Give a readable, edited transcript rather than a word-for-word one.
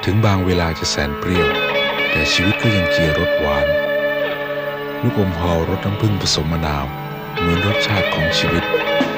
ถึงบางเวลาจะแสนเปรี้ยวแต่ชีวิตก็ยังเจียรสหวานลูกอมฮอลรสน้ำผึ้งผสมมะนาวเหมือนรสชาติของชีวิต